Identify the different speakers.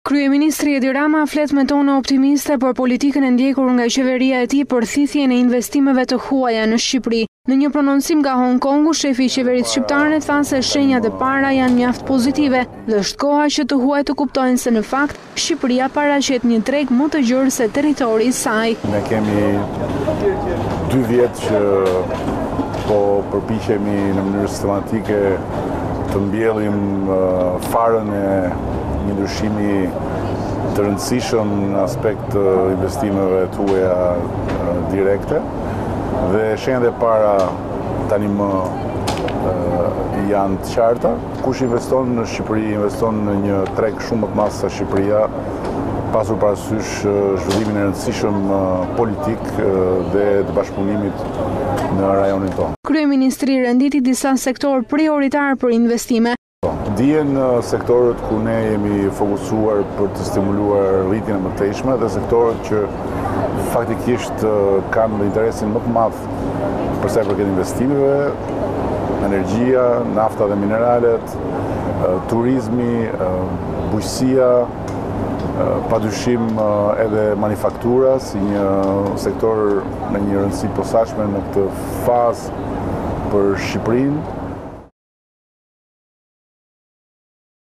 Speaker 1: Kryeministri Edi Rama flet me tone optimiste për politikën e ndjekur nga qeveria e tij për thithjen e investimeve të huaja në Shqipëri. Në një prononcim nga Hong Kongu, shefi i qeverisë shqiptare tha se shenjat e para janë mjaft pozitive dhe është koha që të huajt të kuptojnë se në fakt Shqipëria paraqet një treg më të gjerë se territori i saj.
Speaker 2: Ne kemi 2 vjet që po përpiqemi në mënyrë sistematike të mbjellim farën e një ndryshimi të rëndësishëm në aspekt të investimeve tuaja direkte dhe shenjat e para tani më janë të qarta. Kush investon në Shqipëri investon në një treg shumë më të madh se Shqipëria, pasur parasysh zhvillimin e rëndësishëm politik dhe të bashkëpunimit në rajonin tonë.
Speaker 1: Kryeministri renditi disa sektor prioritar për investime.
Speaker 2: Dihen sektorët ku ne jemi fokusuar për të stimuluar rritjen e mëtejshme dhe sektorët që faktikisht kanë interesin më të madh për sa i përket investimeve, energjia, nafta dhe mineralet, turizmi, bujqësia, padyshim edhe manifaktura si një sektor me një rëndësi posaçme në këtë fazë për Shqipërinë.